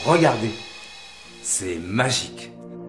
Regardez, c'est magique.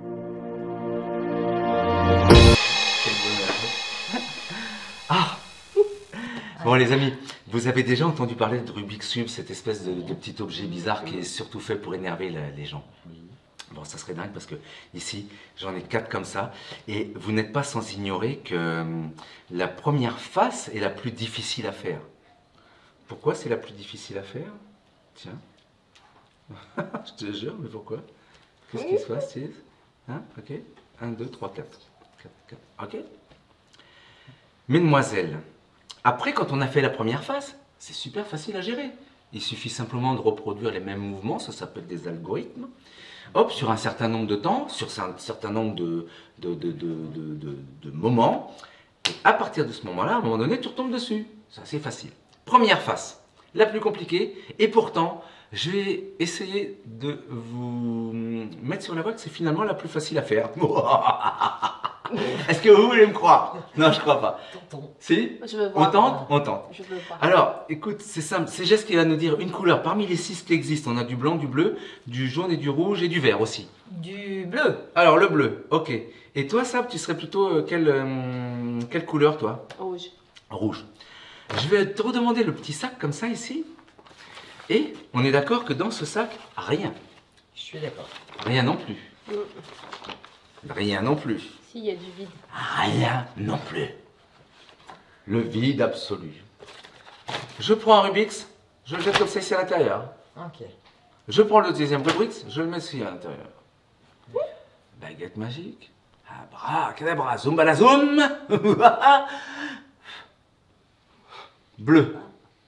Ah. Bon les amis, vous avez déjà entendu parler de Rubik's Cube, cette espèce de petit objet bizarre qui est surtout fait pour énerver les gens. Bon, ça serait dingue parce que ici, j'en ai 4 comme ça. Et vous n'êtes pas sans ignorer que la première face est la plus difficile à faire. Pourquoi c'est la plus difficile à faire? Tiens. Je te jure, mais pourquoi? Qu'est-ce qui se passe, Steve? Hein? Ok. 1, 2, 3, 4. 4, 4. Ok. Mesdemoiselles, après, quand on a fait la première face, c'est super facile à gérer. Il suffit simplement de reproduire les mêmes mouvements, ça s'appelle des algorithmes. Hop, sur un certain nombre de temps, sur un certain nombre de moments. Et à partir de ce moment-là, à un moment donné, tu retombes dessus. C'est assez facile. Première face, la plus compliquée. Et pourtant, je vais essayer de vous mettre sur la voie que c'est finalement la plus facile à faire. Est-ce que vous voulez me croire? Non, je crois pas. Tentons. Si? Je veux voir. On tente? On tente. Je veux voir. Alors, écoute, c'est simple. C'est Jess qui va nous dire une couleur. Parmi les 6 qui existent, on a du blanc, du bleu, du jaune et du rouge et du vert aussi. Du bleu. Alors, le bleu, ok. Et toi, Sab, tu serais plutôt quelle couleur, toi? Rouge. Rouge. Je vais te redemander le petit sac comme ça ici. Et on est d'accord que dans ce sac, rien. Je suis d'accord. Rien non plus. Rien non plus. Si, il y a du vide. Rien non plus. Le vide absolu. Je prends un Rubik's, je le jette comme ça ici à l'intérieur. Ok. Je prends le deuxième Rubik's, je le mets ici à l'intérieur. Baguette magique. Abracadabra, zoom balazoum. Bleu.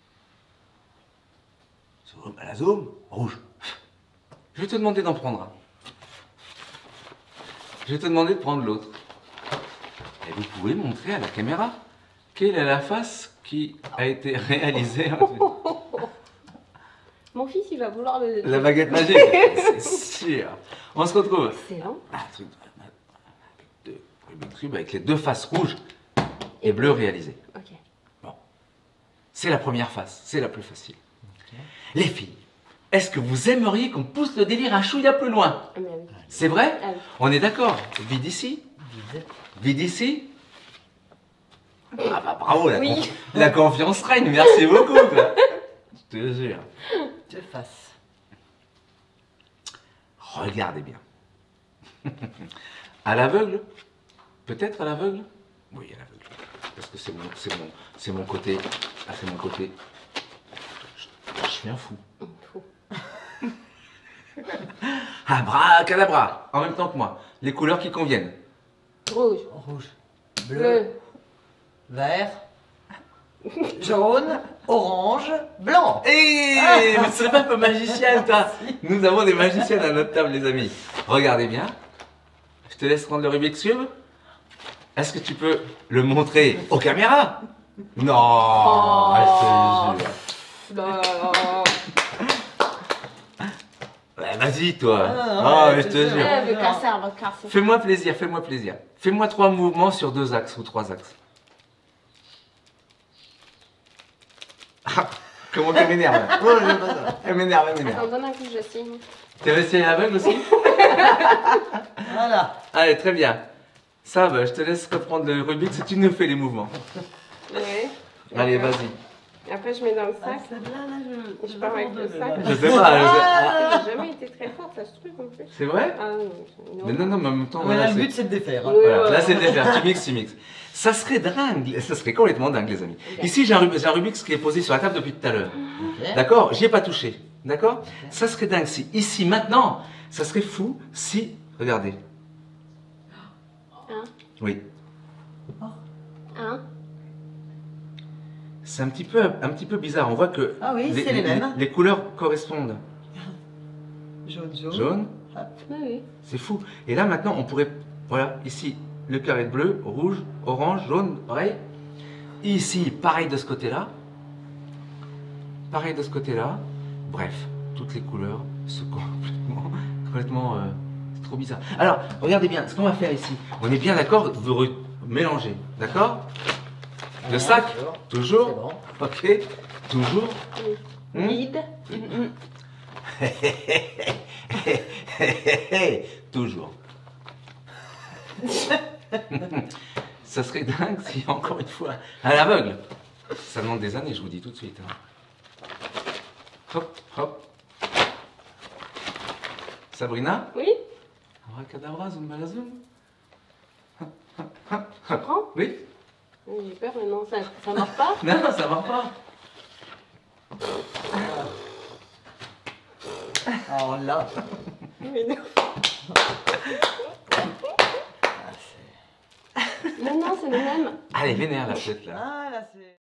Zoom balazoum. Rouge. Je vais te demander d'en prendre un. Je vais te demander de prendre l'autre. Et vous pouvez montrer à la caméra quelle est la face qui a été réalisée. Mon fils, il va vouloir le... La baguette magique, c'est sûr. On se retrouve. Excellent. Rubik's Cube avec les 2 faces rouges et bleues réalisées. Ok. Bon. C'est la première face, c'est la plus facile. Okay. Les filles, est-ce que vous aimeriez qu'on pousse le délire un chouïa plus loin? Ah, mais oui. C'est vrai? Ah, oui. On est d'accord. Vide ici. Vide ici. Ah bah bravo, Oui. La confiance règne, merci beaucoup. Quoi. Je te jure. De face. Regardez bien. À l'aveugle? Peut-être à l'aveugle? Oui, à l'aveugle. Parce que c'est mon côté. Ah, c'est mon côté. Je suis un fou. Fou. Abracadabra. En même temps que moi. Les couleurs qui conviennent. Rouge. Rouge, Bleu. vert, jaune, orange, blanc. Hé, mais c'est pas un peu magicien, toi. Nous avons des magiciennes à notre table, les amis. Regardez bien. Je te laisse prendre le Rubik's Cube. Est-ce que tu peux le montrer aux caméras? Non, je te jure. Non. Ouais, vas-y, toi. Ah, mais je te jure. Elle veut casser, elle va casser. Fais-moi plaisir, fais-moi plaisir. Fais-moi 3 mouvements sur 2 axes ou 3 axes. Ah, comment tu m'énerves? Oh, j'aime pas ça. Elle m'énerve, elle m'énerve. Attends, donne un coup, je signe. T'es resté à l'aveugle aussi? Voilà. Allez, très bien. Ça, bah, je te laisse reprendre le Rubik's et tu nous fais les mouvements. Ouais. Allez, D'accord. vas-y. Après, je mets dans le Ah, sac. celle-là, là, Je pars avec le sac. Je sais pas. J'ai jamais été très forte à ce truc en plus. C'est vrai? Ah non. Mais non, mais en même temps, Ouais, voilà, là, le c'est- but, c'est de défaire. Hein. Oui. Voilà, là c'est de les faire, tu mixes, tu mixes. Ça serait dingue, ça serait complètement dingue les amis. Ok. Ici j'ai un Rubik's qui est posé sur la table depuis tout à l'heure. Ok. D'accord? J'y ai pas touché. D'accord? Ça serait dingue si, ici, maintenant, ça serait fou si, regardez. Un. Oui. Un. C'est un petit peu bizarre, on voit que Ah oui, c'est les mêmes. les couleurs correspondent. Jaune, jaune. Jaune, Oui, oui. c'est fou. Et là maintenant on pourrait, voilà, ici le carré de bleu, rouge, orange, jaune, pareil. Ici, pareil de ce côté-là. Pareil de ce côté-là. Bref, toutes les couleurs sont complètement c'est trop bizarre. Alors, regardez bien, ce qu'on va faire ici, on est bien d'accord de mélanger, d'accord? Le sac, toujours, C'est bon. ok, toujours. Vide. Toujours. Ça serait dingue si, encore une fois, à l'aveugle. Ça demande des années, je vous dis tout de suite. Hein. Hop, hop. Sabrina? Oui? Abracadabra, zoom malazoum. Tu prends? Oui? J'ai peur maintenant, ça marche pas? Non, ça va pas. Oh là. Mais non. Ah, Non, non, c'est le même. Allez, vénère la tête là. Ah, là, c'est...